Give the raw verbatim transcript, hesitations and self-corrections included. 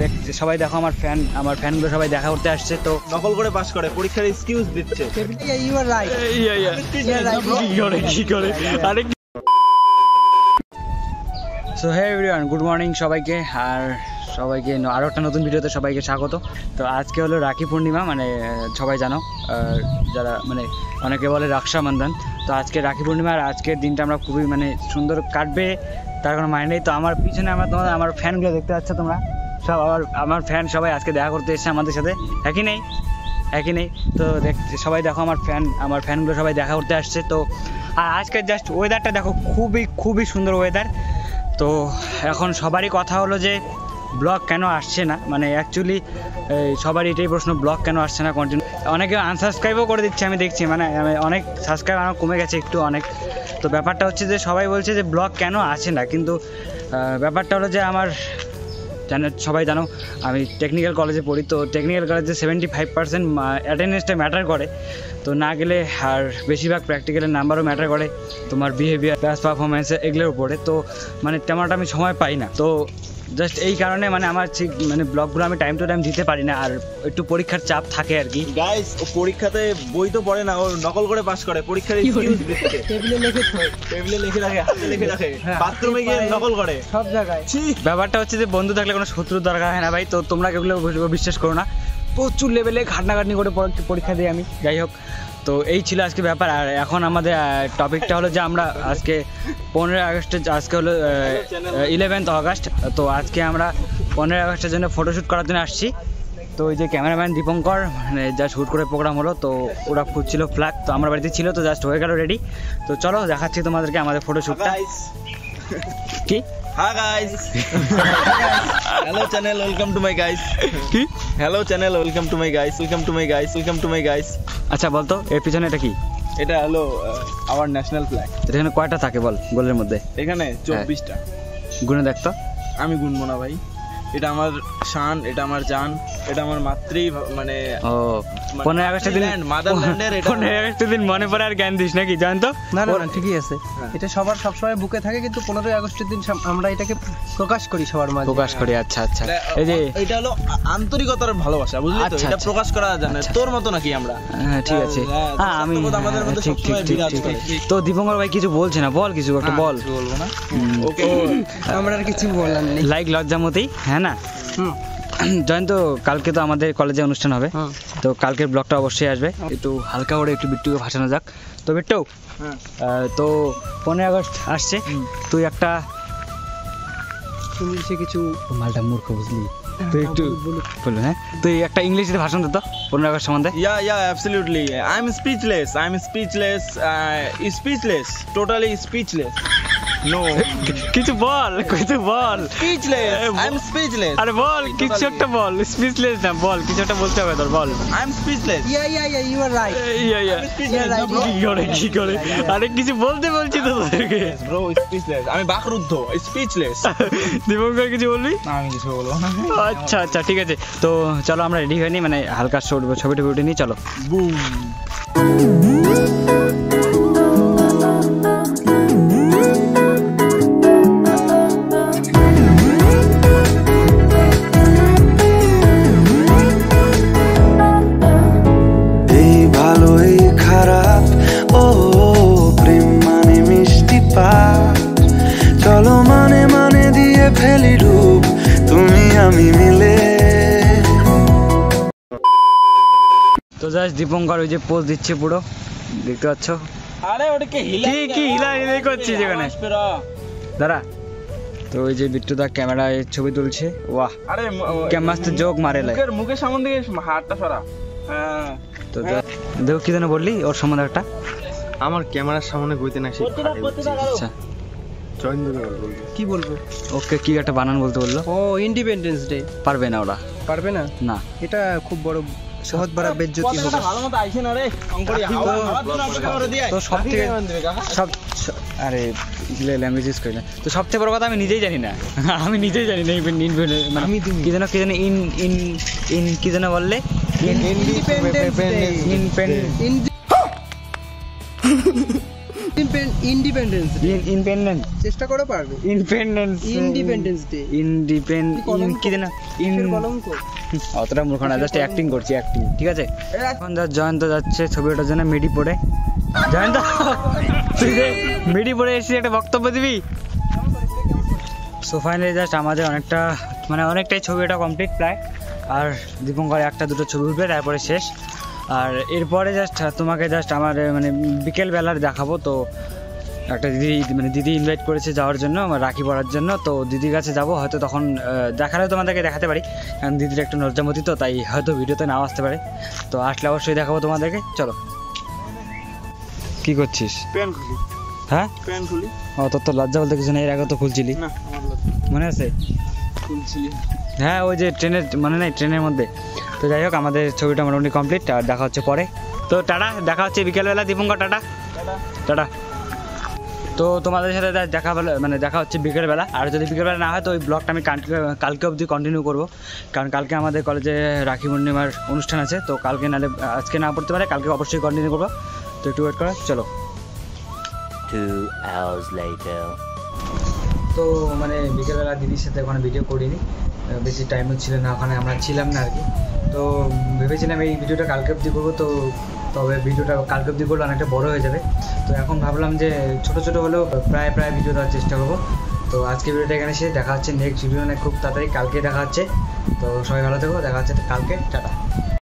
সবাই দেখো আমার ফ্যান আমার ফ্যানগুলো সবাই দেখা করতে আসছে তো নকল করে পাস করে পরীক্ষার এক্সকিউজ দিচ্ছে you are right yeah yeah কি করে কি করে আরে so hey everyone good morning সবাইকে আর সবাইকে আরও একটা নতুন ভিডিওতে সবাইকে স্বাগত। তো আজকে হলো রাখি পূর্ণিমা, মানে সবাই জানো যারা মানে অনেকে বলে রক্ষাবন্ধন। তো আজকে রাখি পূর্ণিমা আর আজকের দিনটা আমরা খুবই মানে সুন্দর কাটবে তার কোনো মানে নেই। তো আমার পিছনে আমরা তোমার আমার ফ্যানগুলো দেখতে পাচ্ছ তোমরা সব, আমার আমার ফ্যান সবাই আজকে দেখা করতে এসেছে আমাদের সাথে, একই নেই একই নেই তো দেখ সবাই দেখো আমার ফ্যান আমার ফ্যানগুলো সবাই দেখা করতে আসছে। তো আর আজকের জাস্ট ওয়েদারটা দেখো, খুবই খুবই সুন্দর ওয়েদার। তো এখন সবারই কথা হলো যে ব্লগ কেন আসছে না, মানে অ্যাকচুয়ালি সবারই এটাই প্রশ্ন, ব্লগ কেন আসছে না কন্টিনিউ। অনেকে আনসাবস্ক্রাইবও করে দিচ্ছে, আমি দেখছি মানে অনেক সাবস্ক্রাইব আমার কমে গেছে একটু অনেক। তো ব্যাপারটা হচ্ছে যে সবাই বলছে যে ব্লগ কেন আসে না, কিন্তু ব্যাপারটা হলো যে আমার জানো সবাই জানো আমি টেকনিক্যাল কলেজে পড়ি। তো টেকনিক্যাল কলেজে সেভেন্টি ফাইভ পার্সেন্ট অ্যাটেন্ডেন্সটা ম্যাটার করে। তো না গেলে আর বেশিরভাগ প্র্যাকটিক্যালের নাম্বারও ম্যাটার করে, তোমার বিহেভিয়ার ক্লাস পারফরমেন্স এগুলোর উপরে। তো মানে তেমনটা আমি সময় পাই না। তো জাস্ট এই কারণে মানে আমার ঠিক মানে ব্লগগুলো আমি টাইম টু টাইম দিতে পারি না, আর একটু পরীক্ষার চাপ থাকে আর কি। গাইস ও পরীক্ষাতে বই তো পড়ে না, ও নকল করে পাস করে পরীক্ষার এক্সকিউজ দিচ্ছে। টেবিলে লিখে থাকে টেবিলে লিখে রাখে হাতে লিখে রাখে বাথরুমে গিয়ে নকল করে সব জায়গায়। ব্যাপারটা হচ্ছে যে বন্ধু থাকলে কোনো শত্রুর দরকার হয় না ভাই। তো তোমরা কেউগুলো বিশ্বাস করো না, প্রচুর লেভেলে ঘাটনাঘাটনি করে পরীক্ষা দিই আমি। যাই হোক, তো এই ছিল আজকে ব্যাপার। আর এখন আমাদের টপিকটা হলো যে আমরা আজকে পনেরোই আগস্টে আজকে হলো ইলেভেন্থ আগস্ট। তো আজকে আমরা পনেরোই আগস্টের জন্য ফটোশ্যুট করার জন্য আসছি। তো ওই যে ক্যামেরাম্যান দীপঙ্কর মানে যা শ্যুট করে প্রোগ্রাম হলো, তো ওরা খুঁজছিল ফ্ল্যাগ, তো আমার বাড়িতে ছিল, তো জাস্ট হয়ে গেল রেডি। তো চলো দেখাচ্ছি তোমাদেরকে আমাদের ফটোশ্যুটটা। কি Hi guys. Hello channel, welcome to my guys. কি Hello channel, welcome to my guys. Welcome to my guys. Welcome to my guys. আচ্ছা বলতো এর পিছনে এটা কি? এটা হলো আওয়ার ন্যাশনাল ফ্ল্যাগ। এখানে কয়টা থাকে বল গোলের মধ্যে? এখানে চব্বিশটা। গুনে দেখতো। আমি গুনবো না ভাই, এটা আমার শান, এটা আমার জান, এটা আমার মাতৃ মানে ও পনেরোই আগস্টের দিন মাদারল্যান্ডের। এটা পনেরোই আগস্টের দিন মনে পড়ে আর জ্ঞান দিস নাকি জানতো? না না ঠিকই আছে, এটা সবার সবসময় বুকে থাকে, কিন্তু পনেরোই আগস্টের দিন আমরা এটাকে প্রকাশ করি সবার মাঝে প্রকাশ করি। আচ্ছা আচ্ছা, এই যে এটা হলো আন্তরিকতার ভালোবাসা, বুঝলি তো? এটা প্রকাশ করা জানে তোর মতো নাকি আমরা? হ্যাঁ ঠিক আছে, হ্যাঁ আমি ঠিক ঠিক ঠিক ঠিক। তো দীপঙ্কর ভাই কিছু বলছে না, বল কিছু একটা বল। বলবো না, ওকে আমরা আর কিছু বললাম নেই, লাইক লজ্জামতি। হ্যাঁ না জয়ন্ত, কালকে তো আমাদের কলেজে অনুষ্ঠান হবে, তো কালকের ব্লগটা অবশ্যই আসবে। একটু হালকা করে একটু বিট্টুকে ভাসানো যাক। তো বিট্টু তো পনেরোই আগস্ট আসছে, তুই একটা ইংলিশে কিছু মালটা মূর্খ বুঝলি, তুই একটু বলুন। হ্যাঁ তুই একটা ইংলিশে ভাষণ দিত পনেরোই আগস্ট সম্বন্ধে। Yeah, yeah, absolutely. I'm speechless. I'm speechless. Uh, speechless. Totally speechless. No. কিছু বল, কিছু বল। Speechless. I'm speechless. আরে বল কিছু একটা বল, স্পিচলেস না, বল কিছু একটা বলতে হবে তোর, বল। I'm speechless. Yeah yeah yeah you are right. Yeah yeah কি করে কি করে আরে কিছু বলতে বলছি তো তোদেরকে। Bro, speechless. আমি বাকরুদ্ধ, speechless. দীপঙ্কর কিছু বলবি? না আমি কিছু বলবো না। আচ্ছা আচ্ছা ঠিক আছে, তো চলো আমরা রেডি হয়নি, মানে হালকা ছবি ছবি টবি উঠে নিই, চলো। বুম। এই ভালো এই খারাপ, ও প্রেম মানে মিষ্টি পাঠ, চলো মানে মানে দিয়ে ফেলি রূপ তুমি আমি মিলে। তো জাস্ট দীপঙ্কর ওই যে পোজ দিচ্ছে পুরো, দেখতে পাচ্ছ? আরে ওটাকে হিলা কি কি হিলা হিলাই করছিস এখানে দাঁড়া। তো ওই যে বিট্টু দা ক্যামেরায় ছবি তুলছে, ওয়াহ আরে ক্যামেরাতে জোক মারে লাই মুখের মুখের সামনে দিকে হাতটা সরা। হ্যাঁ তো দেখো কি যেন বললি ওর সম্বন্ধে একটা। আমার ক্যামেরার সামনে কইতে না সে। আচ্ছা কি বলবো? ওকে কি একটা বানান বলতে বললো। ও ইন্ডিপেন্ডেন্স ডে। পারবে না ওরা, পারবে না না, এটা খুব বড় বহুত বড় বেজ্জতি হবে। ভালো মতো আইছে না রে অঙ্কড়ি হাওয়া হাওয়া দিয়ে। তো সব থেকে সব আরে ইংলিশ ল্যাঙ্গুয়েজ ইউজ করি না। তো সবচেয়ে বড় কথা আমি নিজেই জানি না, আমি নিজেই জানি না ইন মানে আমি কি যেন কি যেন ইন ইন ইন কি যেন বললে independence day. Independence day. Independent চেষ্টা করে পারবে। Independence independence day. ইন্ডিপেন্ড কি দেনা ইন কলঙ্ক। অতটা মূর্খ না, জাস্ট অ্যাক্টিং করছি অ্যাক্টিং, ঠিক আছে। এখন যা জয়ন্ত যাচ্ছে ছবি ওঠার জন্য মিডি পড়ে। জয়ন্ত তুই যে মিডি পড়ে এসেছিস একটা বক্তব্য দিবি। সো ফাইনালি জাস্ট আমাদের অনেকটা মানে অনেকটাই ছবি ওঠা কমপ্লিট প্রায়, আর দীপঙ্কর একটা দুটো ছবি উঠবে তারপরে শেষ। আর এরপরে জাস্ট তোমাকে জাস্ট আমার মানে বিকেলবেলার দেখাবো। তো একটা দিদি মানে দিদি ইনভাইট করেছে যাওয়ার জন্য, আমার রাখি পড়ার জন্য। তো দিদির কাছে যাবো, হয়তো তখন দেখালেও তোমাদেরকে দেখাতে পারি, কারণ দিদির একটু লজ্জামতি তো, তাই হয়তো ভিডিওতে নাও আসতে পারে। তো আসলে অবশ্যই দেখাবো তোমাদেরকে। চলো, কি করছিস? পেন খুলি। হ্যাঁ পেন খুলি। ও তোর তো লজ্জা বলতে কিছু নেই, এর আগে তো খুলছিলি না, আমার লজ্জা মনে আছে? খুলছিলি। হ্যাঁ ওই যে ট্রেনের মনে নেই, ট্রেনের মধ্যে। তো যাই হোক, আমাদের ছবিটা মোটামুটি কমপ্লিট, আর দেখা হচ্ছে পরে। তো টাটা, দেখা হচ্ছে বিকেলবেলা। দীপঙ্কর টাটা টাটা। তো তোমাদের সাথে দেখা মানে দেখা হচ্ছে বিকেলবেলা। আর যদি বিকেলবেলা না হয় তো ওই ব্লগটা আমি কালকে অবধি কন্টিনিউ করবো, কারণ কালকে আমাদের কলেজে রাখি পূর্ণিমার অনুষ্ঠান আছে। তো কালকে নাহলে আজকে না পড়তে পারে, কালকে অবশ্যই কন্টিনিউ করবো। তো একটু ওয়েট করো, চলো। Two hours later. তো মানে বিকেলবেলা দিদির সাথে ওখানে ভিডিও করিনি, বেশি টাইমও ছিল না, ওখানে আমরা ছিলাম না আর কি। তো ভেবেছিলাম এই ভিডিওটা কালকে অবধি করবো, তো তবে ভিডিওটা কালকে অবধি করলে অনেকটা বড় হয়ে যাবে। তো এখন ভাবলাম যে ছোটো ছোটো হলেও প্রায় প্রায় ভিডিও দেওয়ার চেষ্টা করবো। তো আজকে ভিডিওটা এখানে শেষ, দেখা হচ্ছে নেক্সট ভিডিও, খুব তাড়াতাড়ি কালকে দেখা হচ্ছে। তো সবাই ভালো থেকো, দেখা হচ্ছে কালকে, টাটা।